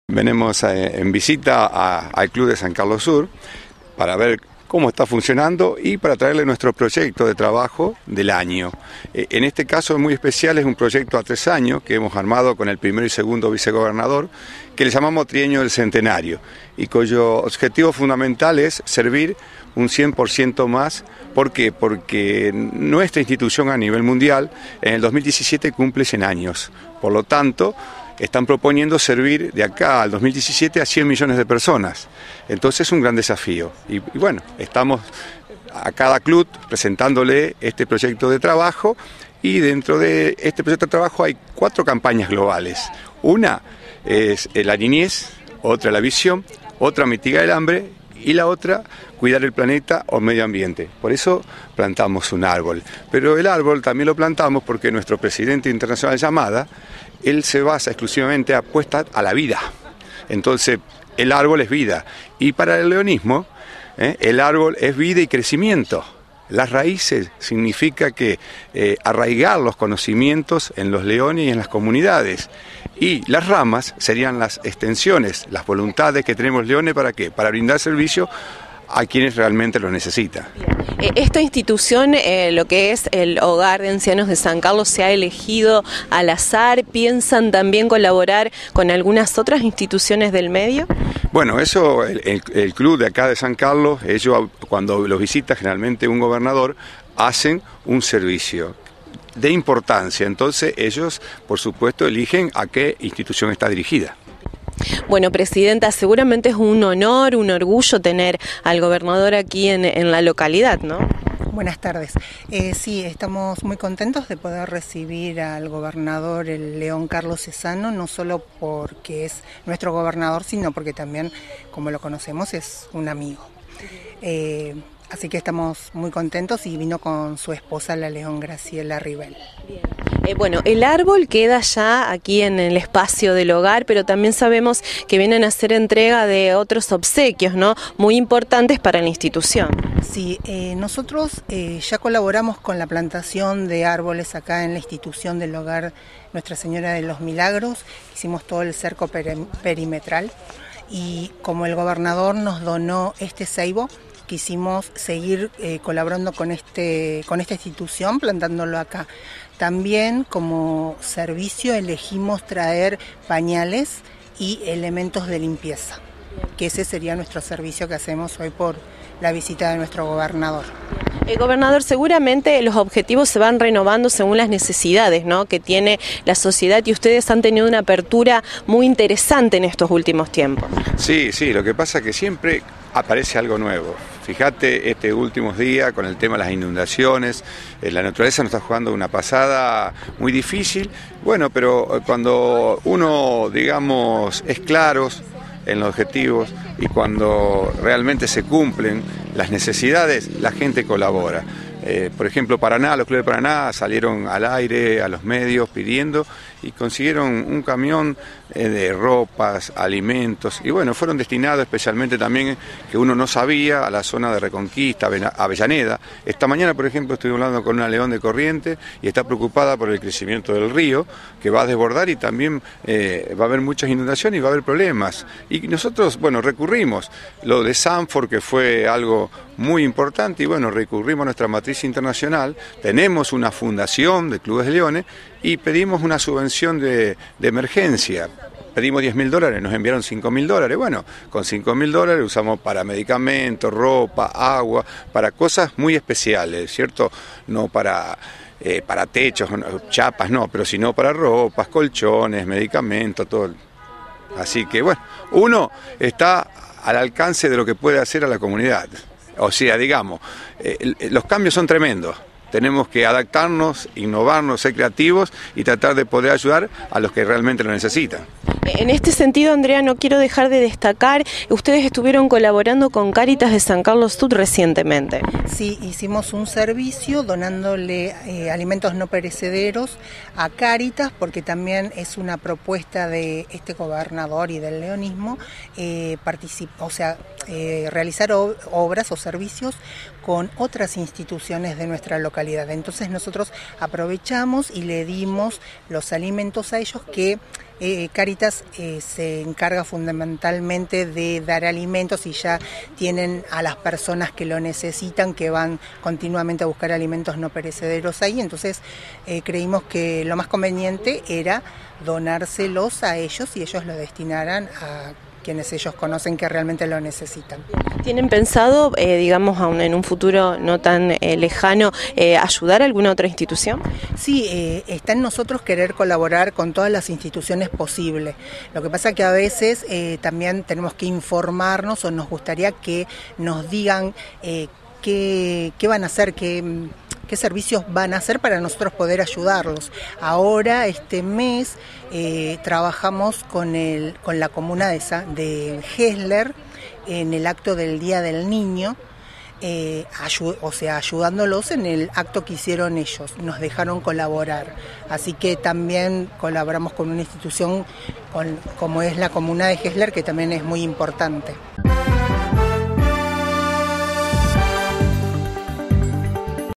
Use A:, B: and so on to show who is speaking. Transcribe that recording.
A: Venimos en visita al Club de San Carlos Sur para ver cómo está funcionando y para traerle nuestro proyecto de trabajo del año. En este caso muy especial, es un proyecto a 3 años que hemos armado con el primero y segundo vicegobernador, que le llamamos Trienio del Centenario, y cuyo objetivo fundamental es servir un 100% más. ¿Por qué? Porque nuestra institución a nivel mundial en el 2017 cumple 100 años. Por lo tanto, están proponiendo servir de acá al 2017 a 100 millones de personas. Entonces es un gran desafío. Y bueno, estamos a cada club presentándole este proyecto de trabajo, y dentro de este proyecto de trabajo hay 4 campañas globales. Una es la niñez, otra la visión, otra mitigar el hambre y la otra cuidar el planeta o medio ambiente. Por eso plantamos un árbol. Pero el árbol también lo plantamos porque nuestro presidente internacional Yamada, él se basa exclusivamente apuesta a la vida. Entonces el árbol es vida. Y para el leonismo, el árbol es vida y crecimiento. Las raíces significa que arraigar los conocimientos en los leones y en las comunidades. Y las ramas serían las extensiones, las voluntades que tenemos leones. ¿Para qué? Para brindar servicio a quienes realmente lo necesitan.
B: Esta institución, lo que es el Hogar de Ancianos de San Carlos, ¿se ha elegido al azar? ¿Piensan también colaborar con algunas otras instituciones del medio?
A: Bueno, eso, el club de acá de San Carlos, ellos cuando los visita generalmente un gobernador, hacen un servicio de importancia. Entonces ellos, por supuesto, eligen a qué institución está dirigida.
B: Bueno, Presidenta, seguramente es un honor, un orgullo tener al gobernador aquí en la localidad, ¿no?
C: Buenas tardes. Sí, estamos muy contentos de poder recibir al gobernador, el León Carlos Cesano, no solo porque es nuestro gobernador, sino porque también, como lo conocemos, es un amigo. Así que estamos muy contentos, y vino con su esposa, la León Graciela Rivel.
B: Bien. Bueno, el árbol queda ya aquí en el espacio del hogar, pero también sabemos que vienen a hacer entrega de otros obsequios, ¿no? Muy importantes para la institución.
C: Sí, nosotros ya colaboramos con la plantación de árboles acá en la institución del hogar Nuestra Señora de los Milagros. Hicimos todo el cerco perimetral, y como el gobernador nos donó este ceibo, quisimos seguir colaborando con esta institución, plantándolo acá. También como servicio elegimos traer pañales y elementos de limpieza, que ese sería nuestro servicio que hacemos hoy por la visita de nuestro gobernador.
B: Gobernador, seguramente los objetivos se van renovando según las necesidades, ¿no?, que tiene la sociedad, y ustedes han tenido una apertura muy interesante en estos últimos tiempos.
A: Sí, lo que pasa es que siempre aparece algo nuevo. Fíjate, estos últimos días con el tema de las inundaciones, la naturaleza nos está jugando una pasada muy difícil. Bueno, pero cuando uno, digamos, es claro en los objetivos y cuando realmente se cumplen las necesidades, la gente colabora. Por ejemplo, Paraná, los clubes de Paraná salieron al aire, a los medios, pidiendo, y consiguieron un camión de ropas, alimentos, y bueno, fueron destinados especialmente también, que uno no sabía, a la zona de Reconquista, Avellaneda. Esta mañana, por ejemplo, estuve hablando con una León de Corrientes, y está preocupada por el crecimiento del río, que va a desbordar, y también va a haber muchas inundaciones y va a haber problemas. Y nosotros, bueno, recurrimos, lo de Sanford, que fue algo muy importante, y bueno, recurrimos a nuestra matriz internacional. Tenemos una fundación de clubes de leones y pedimos una subvención de emergencia. Pedimos $10.000, nos enviaron $5.000. Bueno, con $5.000 usamos para medicamentos, ropa, agua, para cosas muy especiales, ¿cierto? No para techos, chapas, no, pero sino para ropas, colchones, medicamentos, todo. Así que bueno, uno está al alcance de lo que puede hacer a la comunidad. O sea, digamos, los cambios son tremendos. Tenemos que adaptarnos, innovarnos, ser creativos y tratar de poder ayudar a los que realmente lo necesitan.
B: En este sentido, Andrea, no quiero dejar de destacar, ustedes estuvieron colaborando con Cáritas de San Carlos Sur recientemente.
C: Sí, hicimos un servicio donándole alimentos no perecederos a Cáritas, porque también es una propuesta de este gobernador y del leonismo, realizar obras o servicios con otras instituciones de nuestra localidad. Entonces nosotros aprovechamos y le dimos los alimentos a ellos que Cáritas se encarga fundamentalmente de dar alimentos y ya tienen a las personas que lo necesitan, que van continuamente a buscar alimentos no perecederos ahí. Entonces creímos que lo más conveniente era donárselos a ellos y ellos lo destinaran a quienes ellos conocen que realmente lo necesitan.
B: ¿Tienen pensado, digamos, aún en un futuro no tan lejano, ayudar a alguna otra institución?
C: Sí, está en nosotros querer colaborar con todas las instituciones posibles. Lo que pasa que a veces también tenemos que informarnos o nos gustaría que nos digan qué van a hacer, qué servicios van a hacer para nosotros poder ayudarlos. Ahora, este mes, trabajamos con la comuna de Gesler en el acto del Día del Niño, ayudándolos en el acto que hicieron ellos. Nos dejaron colaborar. Así que también colaboramos con una institución como es la comuna de Gesler, que también es muy importante.